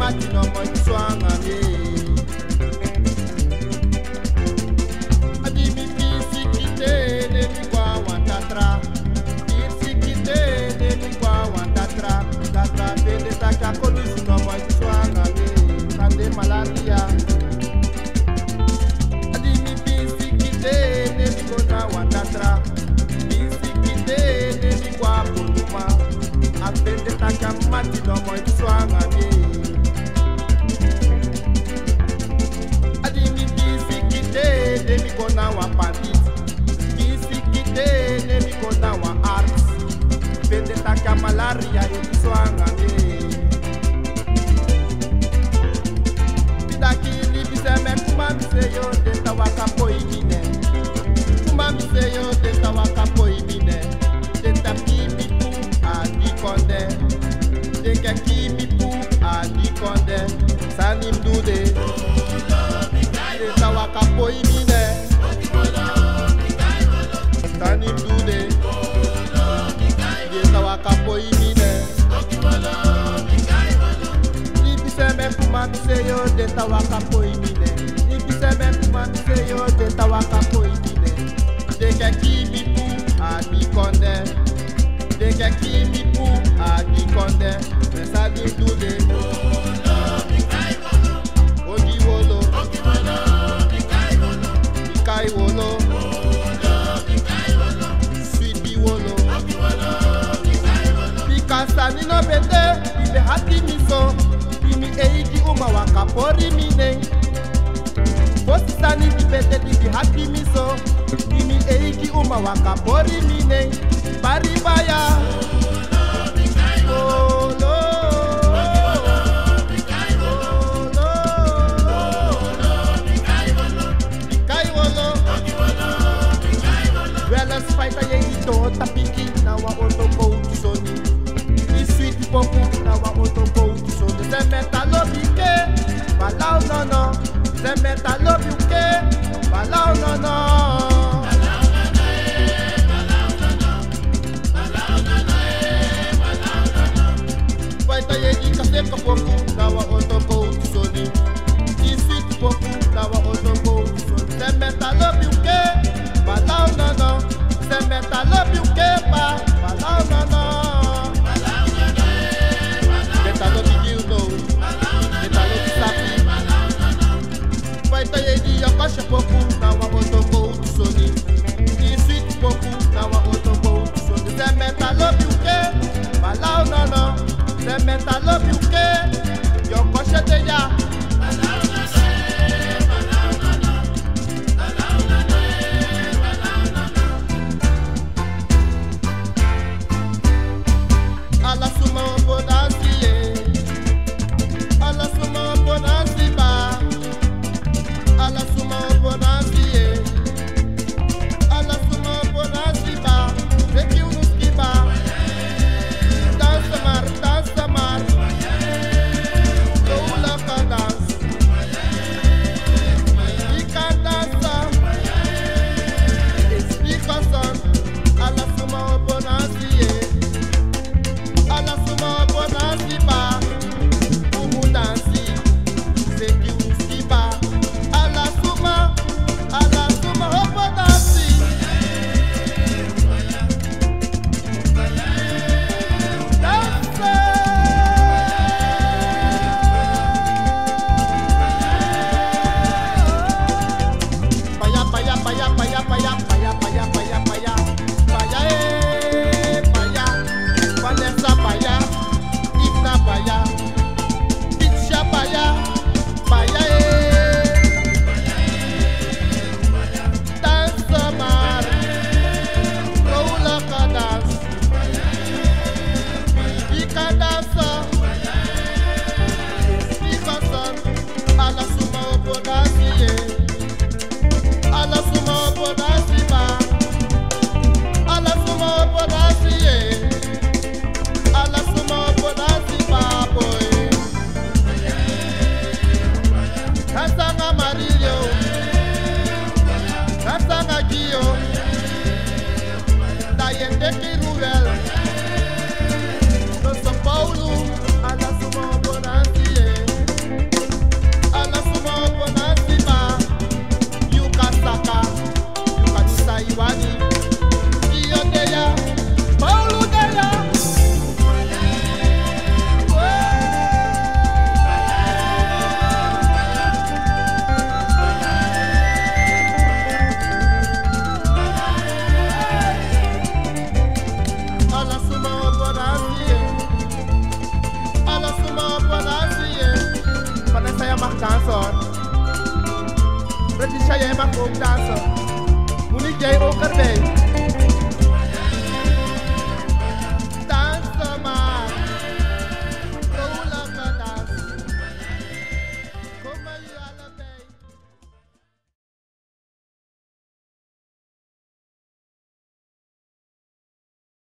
mati no mo swanga me. Adi mi pisi kite ne mi kwa wantatra. Pisi kite ne mi kwa wantatra. Tatra pende taka kolusu no mo swanga me. Kande malaria. Adi mi pisi kite ne mi kwa wantatra. Pisi kite ne mi kwa poluma. Apende taka mati no mo swanga me. Demi kona wa pandit, kisi kite demi kona wa arts. Pende taka malaria swanga me. Pidaki libise me kuma mi se yo de tawaka poimine. Kuma mi se yo de tawaka poimine. De tapi mi pu a di konde. De kaki mi pu a di konde. Sanim dude. De tawaka poimine. Sanim dude. De tawaka poimine. Libise me kuma mi se yo de tawaka poimine. Libise me kuma mi se yo de tawaka poimine. De kaki mi pu a di konde. De kaki mi pu a di konde. Sanim dude. Ogi wolo. Kai wolo, sweetie wolo, Pikasa ni no bete, ibe hati miso, imi eiki uma wakapori mine. Posisa ni bete ibe hati miso, imi eiki uma wakapori mine. Paribaya, wolo. Fight a yengi to tapiki na wa auto go to soni. Ni sweet poku na wa auto go to soni. Se meta lobike, balao no no. Se meta lobike, balao no no. Fight a yengi kase poku na wa auto go to soni. Ni sweet poku na wa auto go to soni. Se meta lobike, balao no no. Se meta love you kepa, balao no no. Beta no di dildo, beta no di sapi. Baita ye di yakasha poku na wa otoko utusoni. Di sweet poku na wa otoko utusoni. Se meta love you ke, balao no no. Se meta love you ke, yakasha te ya. São Paulo, a da sua bonança. mag ook dansen. Moet niet jij ook erbij.